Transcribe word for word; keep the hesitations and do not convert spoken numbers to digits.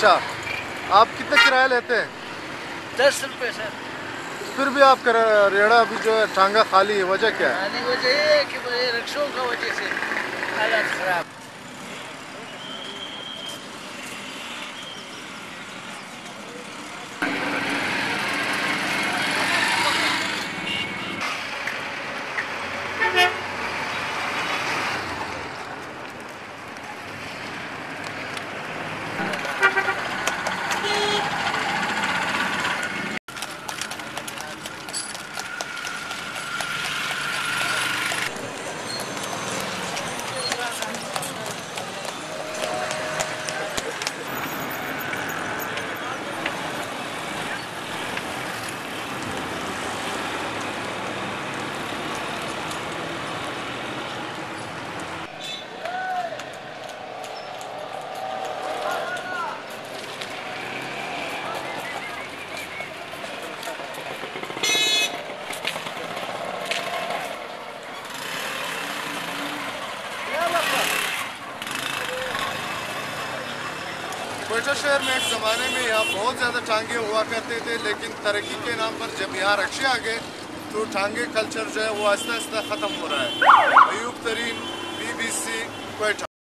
अच्छा, आप कितना किराया लेते हैं? दस रुपये सर। फिर भी आप कर रेड़ा अभी जो है टांगा खाली है, वजह क्या है? खाली वजह ये है कि रिक्शों का वजह से हालत खराब। क्वेटा शहर में एक ज़माने में यहाँ बहुत ज़्यादा टांगे हुआ करते थे, लेकिन तरक्की के नाम पर जब यहाँ रिक्शे आ गए तो टांगे कल्चर जो है वो आहिस्ता आहिस्ता ख़त्म हो रहा है। अयूब, तरीन, बी बी सी, क्वेटा।